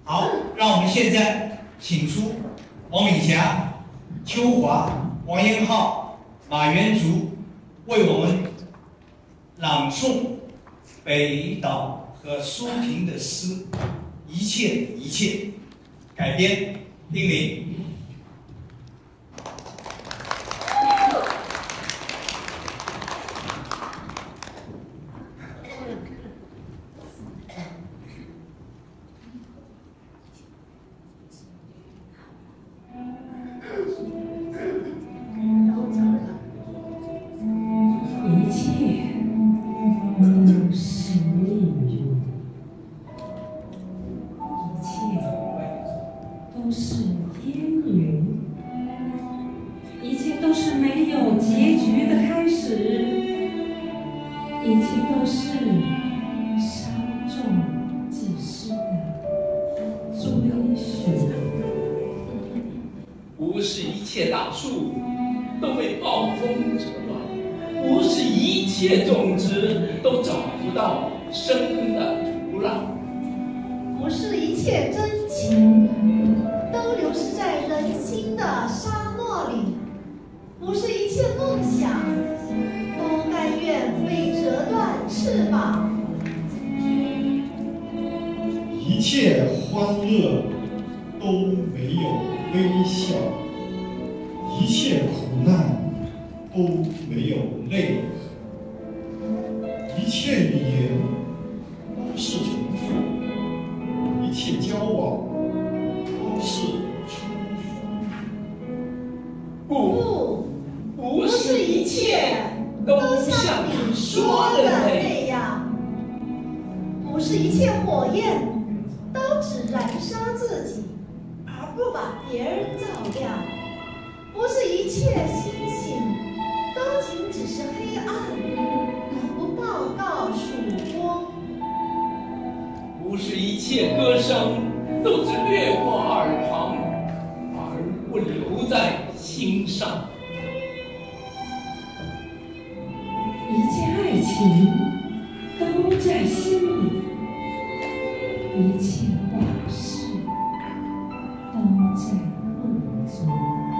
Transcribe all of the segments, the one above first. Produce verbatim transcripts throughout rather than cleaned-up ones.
好，让我们现在请出王敏霞、邱华、王彦浩、马元竹为我们朗诵北岛和苏萍的诗《一切一切》，改编丁玲。 不是一切大树都被暴风折断，不是一切种子都找不到生根的土壤， 不是一切真情都流失在人心的沙漠里，不是一切梦想都甘愿被折断翅膀， 一切欢乐都没有微笑，一切苦难都没有泪痕，一切语言都是重复，一切交往都是重复。 不，不是一切都像你说的那样， 不是一切火焰都只燃烧自己，而不把别人照亮。不是一切星星都仅只是黑暗，而不报告曙光。 不是一切歌声都只掠过耳旁，而不留在心上。 一切爱情都在心里，一切往事都在梦中。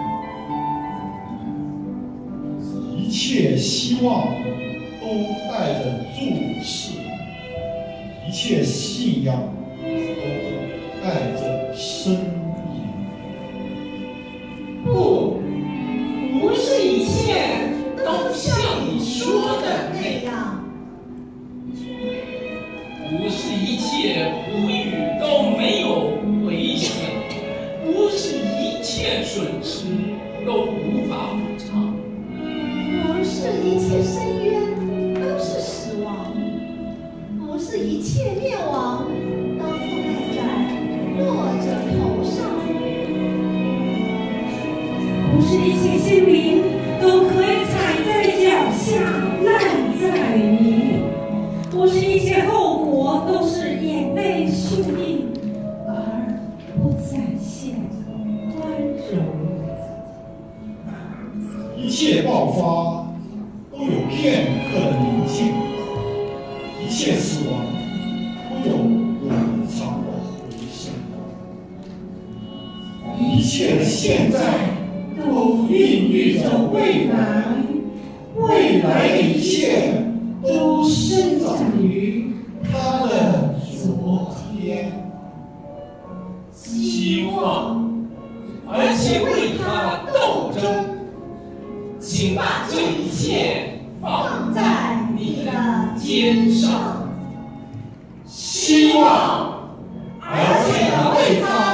一切希望都带着注视，一切信仰都带着呻吟。 不，不是一切都像你说的那样，不是一切呼吁都没有回响，不是一切损失都无法补偿。 不是一切深渊都是死亡，不是一切灭亡都覆盖在弱者头上， 不是一切心灵都可以踩在脚下烂在泥里，不是一切后果都是眼泪输印，而不再现宽容。 一切爆发都有片刻的宁静，一切死亡都有冗长的回声，一切的现在都孕育着未来，未来的一切都生长于它的昨天。 希望，而且为它斗争。请把这一切放在你的肩上，希望，而且为它